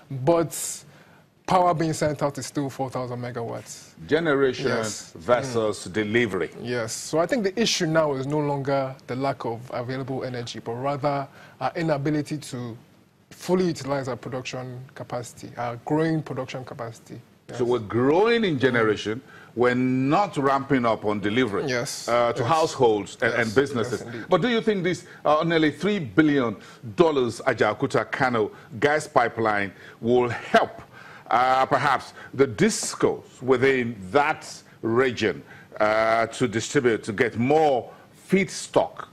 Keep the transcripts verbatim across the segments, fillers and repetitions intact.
but power being sent out is still four thousand megawatts. Generation yes. versus mm. delivery. Yes. So I think the issue now is no longer the lack of available energy, but rather our inability to fully utilize our production capacity, our growing production capacity. Yes. So we're growing in generation. Mm. We're not ramping up on delivery yes. uh, to yes. households and, yes. and businesses. Yes, but do you think this uh, nearly three billion dollars Ajaokuta Kano gas pipeline will help uh, perhaps the discos within that region uh, to distribute, to get more feedstock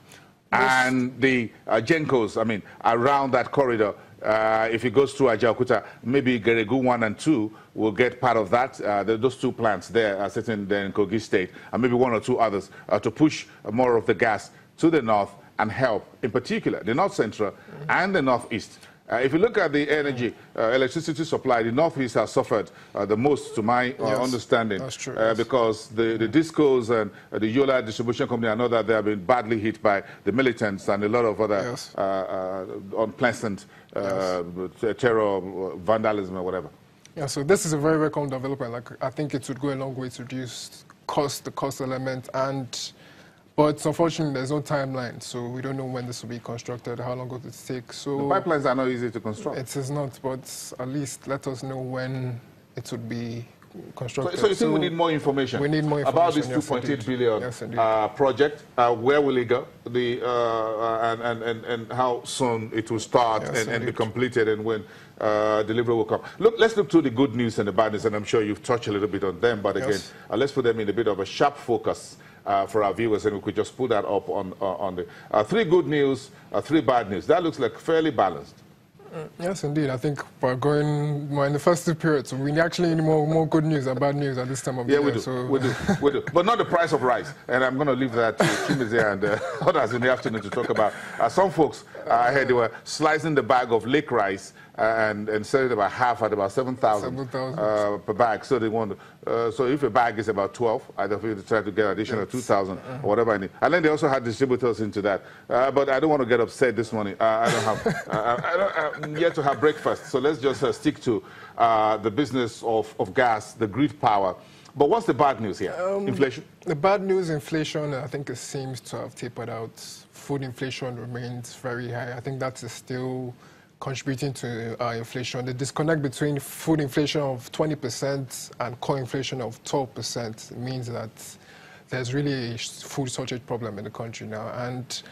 and the uh, Gencos, I mean, around that corridor? Uh, if it goes through Ajaokuta, maybe Geregu one and two will get part of that. Uh, the, those two plants there are sitting there in Kogi State, and maybe one or two others uh, to push more of the gas to the north and help, in particular, the north central mm-hmm. and the northeast. Uh, if you look at the energy, uh, electricity supply, the northeast has suffered uh, the most, to my uh, yes, understanding, that's true, uh, yes. because the, the discos and uh, the Yola distribution company, I know that they have been badly hit by the militants and a lot of other yes. uh, uh, unpleasant uh, yes. terror, vandalism, or whatever. Yeah, so this is a very welcome development. Like, I think it would go a long way to reduce cost, the cost element, and but unfortunately, there's no timeline, so we don't know when this will be constructed, how long it will take. So the pipelines are not easy to construct. It is not, but at least let us know when it would be constructed. So, so you think so we need more information? We need more information about this yes, two point eight billion yes, uh, project. Uh, where will it go? The uh, and, and and and how soon it will start yes, and, and be completed, and when uh, delivery will come. Look, let's look through the good news and the bad news, and I'm sure you've touched a little bit on them. But again, yes. uh, let's put them in a bit of a sharp focus. Uh, for our viewers, and we could just put that up on uh, on the uh, three good news, uh, three bad news. That looks like fairly balanced. Mm, yes, indeed. I think we're going we're in the first two periods. We actually need more more good news than bad news at this time of yeah, the we year. do. So. we do, we do, but not the price of rice. And I'm going to leave that to Chimize and uh, others in the afternoon to talk about. Uh, some folks, uh, I heard they were slicing the bag of lake rice and and selling it about half at about seven thousand uh, per bag. So they want. Uh, so if a bag is about twelve, either if you try to get additional two thousand or whatever I need. And then they also had distributors into that. Uh, but I don't want to get upset this morning. Uh, I don't have. uh, I don't, I'm yet to have breakfast. So let's just uh, stick to uh, the business of of gas, the grid power. But what's the bad news here? Um, inflation? The bad news, inflation, I think it seems to have tapered out. Food inflation remains very high. I think that is still contributing to uh, inflation. The disconnect between food inflation of twenty percent and core inflation of twelve percent means that there's really a food shortage problem in the country now. And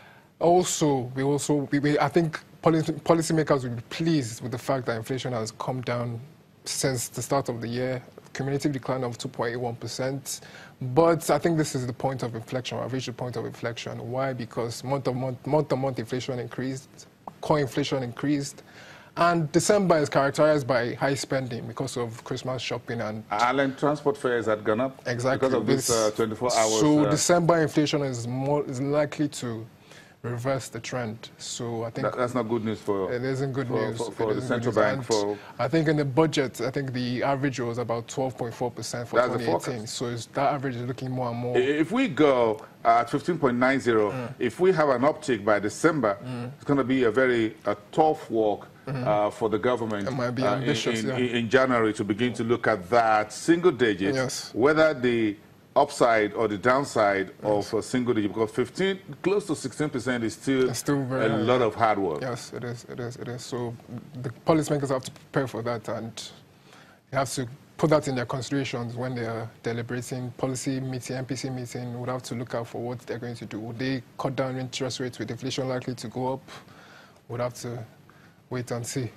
also, we also, we, we, I think policy, policymakers will be pleased with the fact that inflation has come down since the start of the year. Cumulative decline of two point eight one percent. But I think this is the point of inflection. I've reached the point of inflection. Why? Because month on month, month on month inflation increased, core inflation increased, and December is characterized by high spending because of Christmas shopping and Island transport fares had gone up. Exactly. Because of this uh, twenty-four hours. So uh, December inflation is more is likely to reverse the trend. So I think that, that's not good news for it isn't good for, news for, for the central news. bank. And for I think in the budget, I think the average was about twelve point four percent for twenty eighteen. So it's, that average is looking more and more. If we go at fifteen point nine zero, mm. if we have an uptick by December, mm. it's going to be a very a tough walk. Mm-hmm. uh, for the government it might be ambitious, uh, in, in, yeah. in January to begin to look at that single digit, yes. whether the upside or the downside yes. of a single digit, because fifteen, close to sixteen percent is still, still very a high, lot yeah. of hard work. Yes, it is, it is, it is. So the policymakers have to prepare for that, and they have to put that in their considerations when they are deliberating policy meeting, M P C meeting. Would have to look out for what they're going to do. Would they cut down interest rates with inflation likely to go up? Would have to wait and see.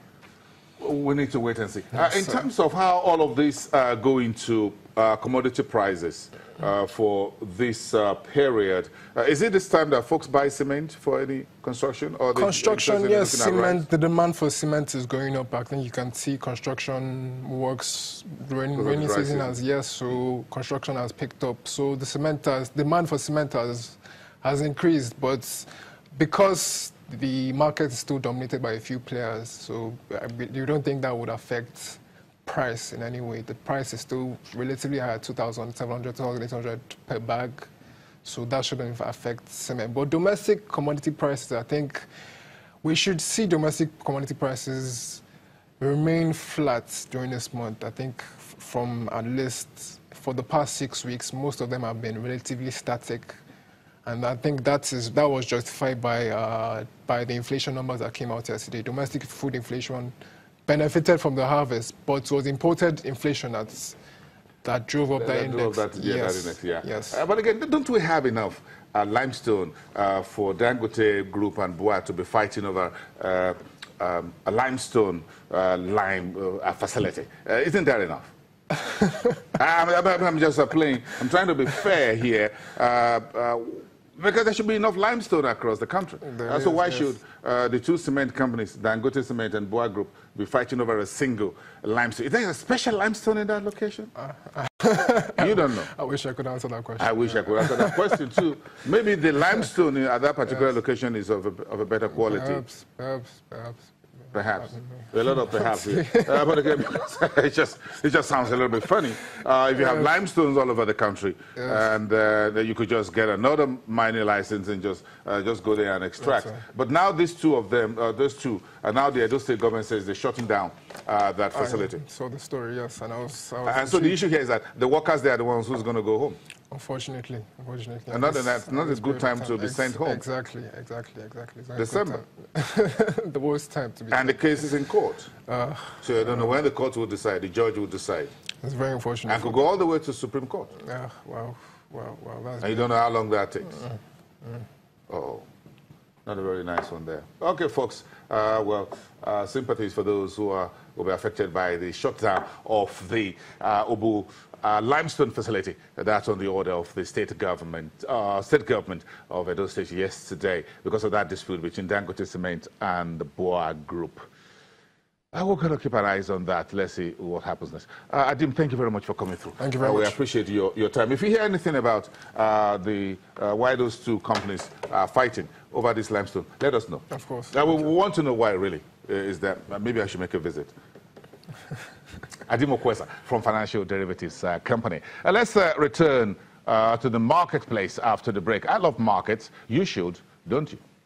We need to wait and see. Yes, uh, in terms of how all of this uh, go into uh, commodity prices uh, for this uh, period, uh, is it this time that folks buy cement for any construction? Or construction, yes, cement. The demand for cement is going up. I think you can see construction works during rainy season, season as yes, so construction has picked up. So the cement has, demand for cement has, has increased, but because the market is still dominated by a few players, so you don't think that would affect price in any way. The price is still relatively high at two thousand seven hundred, two thousand eight hundred per bag, so that shouldn't affect cement. But domestic commodity prices, I think we should see domestic commodity prices remain flat during this month. I think from at least for the past six weeks, most of them have been relatively static. And I think that is that was justified by uh, by the inflation numbers that came out yesterday. Domestic food inflation benefited from the harvest, but it was imported inflation that's, that drove up that, that index. Drove that, yeah, yes. that index, yeah. Yes. Uh, but again, don't we have enough uh, limestone uh, for Dangote Group and B U A to be fighting over uh, um, a limestone uh, lime uh, facility? Uh, isn't that enough? I'm, I'm, I'm just uh, playing. I'm trying to be fair here. Uh, uh, Because there should be enough limestone across the country. Uh, so is, why yes. should uh, the two cement companies, Dangote Cement and B U A Group, be fighting over a single limestone? Is there a special limestone in that location? Uh, uh, you don't know. I wish I could answer that question. I wish I could answer that question too. Maybe the limestone at that particular yes. location is of a, of a better quality. Perhaps, perhaps, perhaps. Perhaps. A lot of perhaps. uh, but again, it just it just sounds a little bit funny. Uh, if you have limestones all over the country, yes. and uh, then you could just get another mining license and just uh, just go there and extract. Right. But now these two of them, uh, those two, and now the Edo State government says they're shutting down uh, that facility. I saw the story, yes, and I was. I was and so the issue here is that the workers there are the ones who's going to go home. Unfortunately, unfortunately. And not, that, not a good time to be Ex sent home. Exactly, exactly, exactly. December. The worst time to be. And the case is in court. Uh, so I don't know when the court will decide, the judge will decide. It's very unfortunate. And could go all the way to Supreme Court. Yeah, wow, wow, wow. That's and you don't know how long that takes. Mm, mm. Oh, not a very nice one there. Okay, folks. Uh, well, uh, sympathies for those who are will be affected by the shutdown of the uh, Obu uh, limestone facility. That's on the order of the state government, uh, state government of Edo State yesterday because of that dispute between Dangote Cement and the B U A Group. Uh, we're going to keep our eyes on that. Let's see what happens next. Uh, Adim, thank you very much for coming through. Thank you very uh, much. We appreciate your, your time. If you hear anything about uh, the uh, why those two companies are fighting over this limestone, let us know. Of course. Uh, we want to know why, really, uh, is that. Uh, maybe I should make a visit. Adim Okwesa from Financial Derivatives uh, Company. Uh, let's uh, return uh, to the marketplace after the break. I love markets. You should, don't you?